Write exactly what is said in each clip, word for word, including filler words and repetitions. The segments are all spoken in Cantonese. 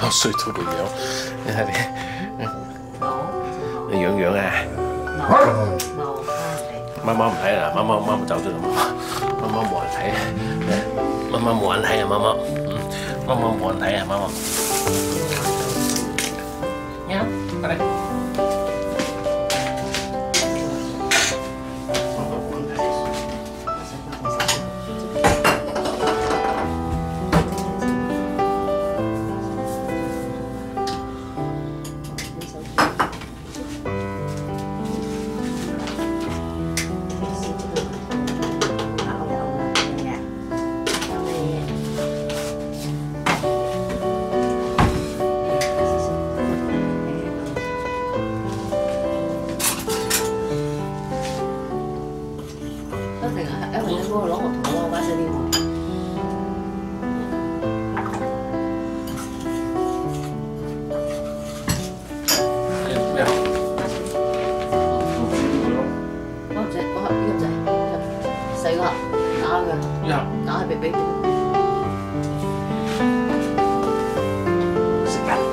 水兔嘅樣，你睇你，你樣樣啊！媽媽唔睇啦，媽媽媽媽走咗啦，媽媽媽媽冇人睇啊，媽媽冇人睇啊，媽媽，嗯，媽媽冇人睇啊，媽媽。喵，過嚟。 给我攞個圖啊，把聲啲我。我唔使，我呢個仔細個打佢，打佢俾俾。食㗎。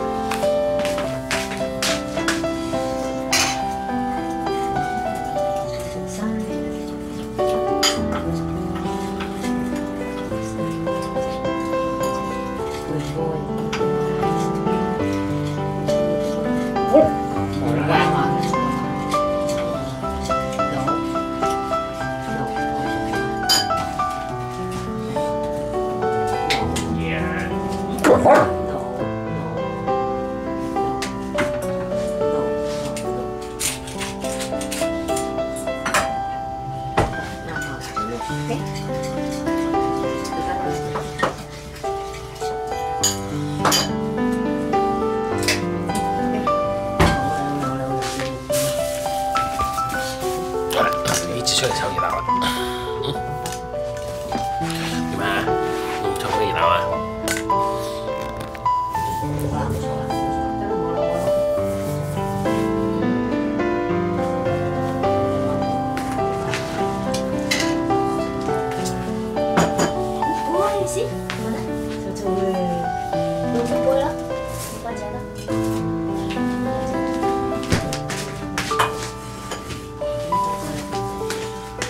一起出嚟湊熱鬧啦！嗯，點啊？嗯，湊好熱鬧啊！好啦，唔錯啦，得啦，冇啦冇啦。喂，先，好啦，就做誒老虎杯啦，乾淨啦。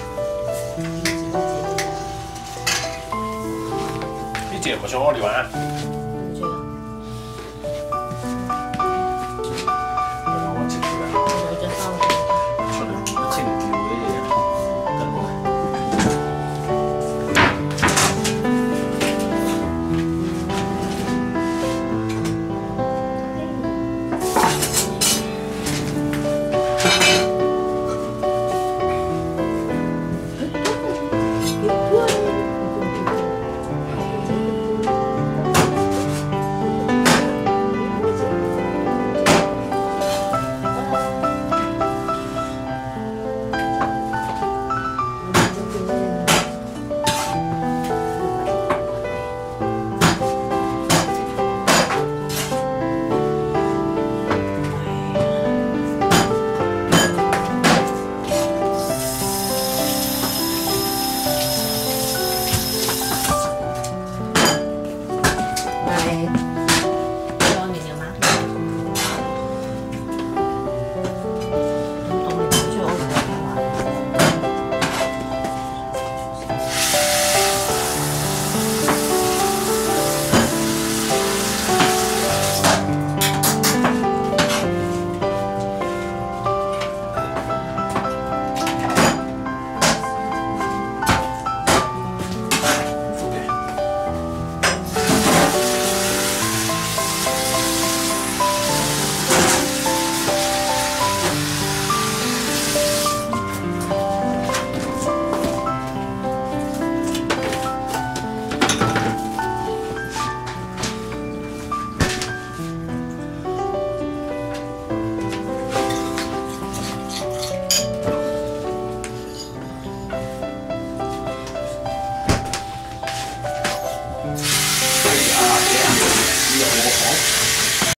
呢隻唔係想屙尿啊！